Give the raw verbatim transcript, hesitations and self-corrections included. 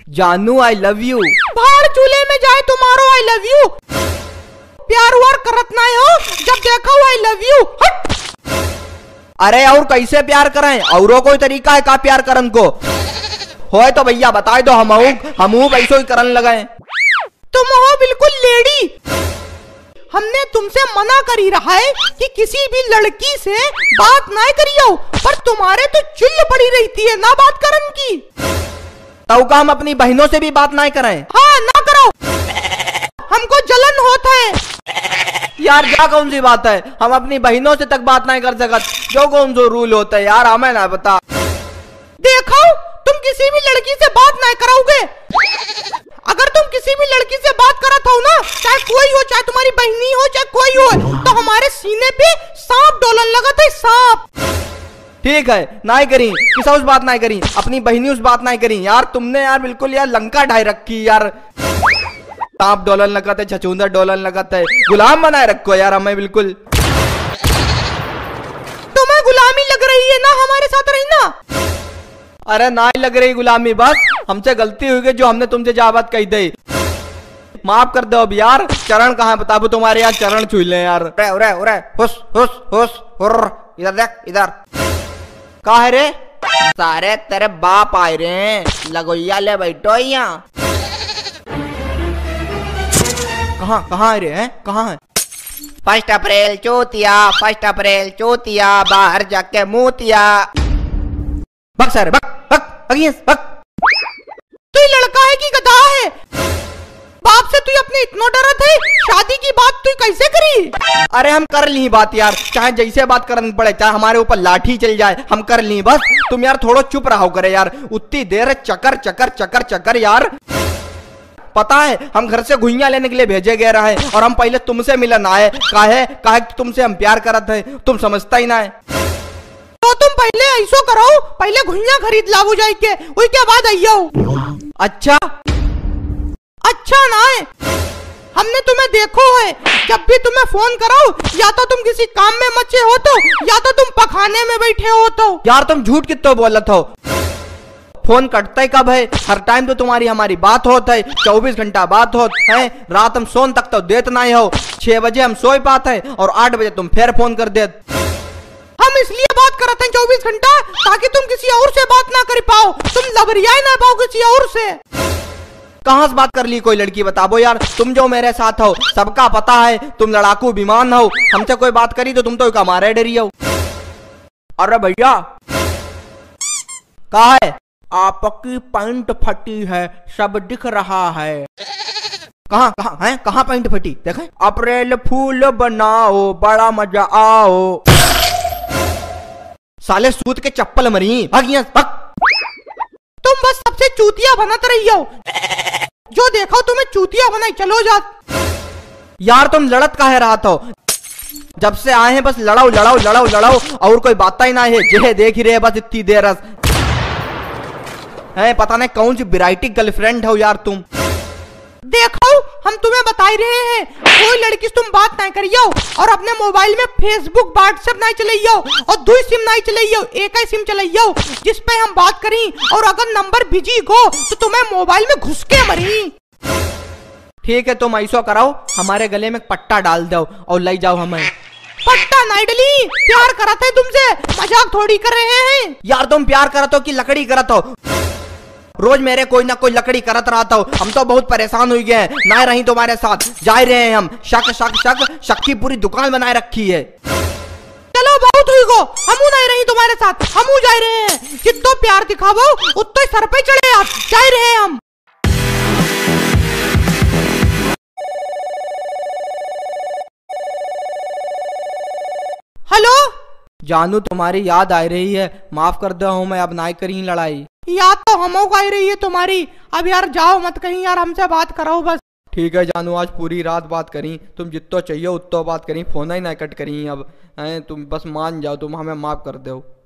जानू I love you. भाड़ चूल्हे में जाए तुम्हारो आई लव यू। प्यार वार करत नहीं हो, जब देखो आई लव यू। हट। अरे और कैसे प्यार करें? औरों कोई तरीका है का प्यार करन को? होए तो भैया बताए दो, हम हमू पैसों ही करन लगे। तुम हो बिल्कुल लेडी। हमने तुमसे मना करी रहा है कि किसी भी लड़की से बात ना करियो, पर तुम्हारे तो चुल्ल पड़ी रहती है ना बात करन की। तो का हम अपनी बहनों से भी बात ना करें? हाँ ना करो, हमको जलन होता है। यार क्या कौन सी बात है, हम अपनी बहनों से तक बात नहीं कर सकत? जो कौन जो रूल होता है यार, हमें ना बता। देखो तुम किसी भी लड़की से बात नहीं कराओगे। अगर तुम किसी भी लड़की से बात करत हो ना, चाहे कोई हो, चाहे तुम्हारी बहनी हो, चाहे कोई हो, तो हमारे सीने पे सांप डोलन लगत है, सांप। ठीक है नहीं करी, किसा उस बात नहीं करी, अपनी बहनी उस बात नहीं करी। यार तुमने यार बिल्कुल यार लंका ढाई रखी यार। सांप डोलन लगत है, छछूंदर डोलन लगत है, गुलाम बनाए रखो यार हमें बिल्कुल। तुम्हें गुलामी लग रही है ना हमारे साथ रहना? अरे ना ही लग रही गुलामी, बस हमसे गलती हुई जो हमने तुमसे जा बात कही थी, माफ कर दो अब यार। चरण कहाँ बताबू तुम्हारे यार, चरण छू ले यार। उरे उरे उरे हुस हुस हुस हुर्र, इधर देख इधर। कहा है रे? सारे तेरे बाप आए रे, लगोइया ले बैठो यहाँ। कहाँ कहाँ रे हैं, कहाँ है? फर्स्ट अप्रैल चौथिया, फर्स्ट अप्रैल चौथिया, बाहर जाके मुतिया। बक सर बक बक बक। तू लड़का है कि गधा है? बाप से तू अपने इतना डरत है, शादी की बात तू कैसे करी? अरे हम कर ली बात यार, चाहे जैसे बात करनी पड़े, चाहे हमारे ऊपर लाठी चल जाए, हम कर ली बस। तुम यार थोड़ा चुप रहो करे यार, उतनी देर चक्कर चक्कर चक्कर चक्कर यार। पता है हम घर से घुइयां लेने के लिए भेजे गए रहे और हम पहले तुमसे मिलन आए। काहे काहे तुमसे हम प्यार करत है, तुम समझता ही ना है। तो तुम पहले ऐसो करो, पहले घुइयां खरीद लाओ जाए के, उसके बाद आइयो। अच्छा अच्छा ना है, हमने तुम्हें देखो है, जब भी तुम्हें फोन करो या तो तुम किसी काम में मचे हो तो, या तो तुम पखाने में बैठे हो तो। यार तुम झूठ कितना बोलत हो, फोन कटता ही कब है? हर टाइम तो तुम्हारी हमारी बात होता है, चौबीस घंटा बात होता है। रात हम सोन तक तो देत नहीं हो, छह बजे हम सोए पाते हैं और आठ बजे तुम फिर फोन कर देत। हम इसलिए बात करते हैं चौबीस घंटा ताकि तुम किसी और से बात ना कर पाओ, तुम लबरिया ना पाओ किसी और से। कहाँ से बात कर ली कोई लड़की बताबो यार, तुम जो मेरे साथ हो सबका पता है, तुम लड़ाकू विमान हो, हमसे कोई बात करी तो तुम तो हमारे डरी हो। अरे भैया कहा है? आपकी पैंट फटी है, सब दिख रहा है। कहाँ कहाँ है, कहाँ पैंट फटी? देखें। अप्रैल फूल बनाओ बड़ा मजा आओ। साले सूत के चप्पल मरी, भाग यहाँ भाग। तुम बस सबसे चूतिया बनत रही हो, जो देखो तुम्हें चूतिया बनाई चलो जा। यार तुम लड़त काहे रहा था? जब से आए हैं बस लड़ाओ लड़ाओ लड़ाओ लड़ाओ, और कोई बात ही ना है। जे देख ही रहे बस इतनी देर है, पता नहीं कौन सी वैरायटी गर्लफ्रेंड हो यार तुम। देखो हम तुम्हें बता रहे हैं, कोई लड़की से तुम बात नहीं करियो और अपने मोबाइल में फेसबुक व्हाट्सएप नहीं चलाइयो और दो सिम नहीं चलाइयो, एक ही सिम चलाइयो जिस पे हम बात करी, और अगर नंबर बिजी गो तो तुम्हें मोबाइल में घुस के मरी। ठीक है तुम ऐसा कराओ, हमारे गले में पट्टा डाल दो और ले जाओ हमें। पट्टा नहीं डली, प्यार करते तुमसे, मजाक थोड़ी कर रहे हैं। यार तुम प्यार करत हो कि लकड़ी करत हो? रोज मेरे कोई ना कोई लकड़ी करत रहता हो, हम तो बहुत परेशान हो गए हैं। ना रही तुम्हारे साथ जा रहे हैं हम, शक शक शक शक की पूरी दुकान बनाए रखी है। चलो बहुत हुई गो, हमू नहीं रही तुम्हारे साथ, हमू जा रहे हैं। जितना प्यार दिखावो उतना सर पे चढ़े, आप जा रहे हैं हम। हेलो जानू तुम्हारी याद आ रही है, माफ कर दो हूँ मैं, अब ना करी लड़ाई। याद तो हमो को आ रही है तुम्हारी, अब यार जाओ मत कहीं यार, हमसे बात करो बस। ठीक है जानू, आज पूरी रात बात करी, तुम जितना चाहिए उतना बात करी, फोन ही ना कट करी अब। तुम बस मान जाओ, तुम हमें माफ कर दो।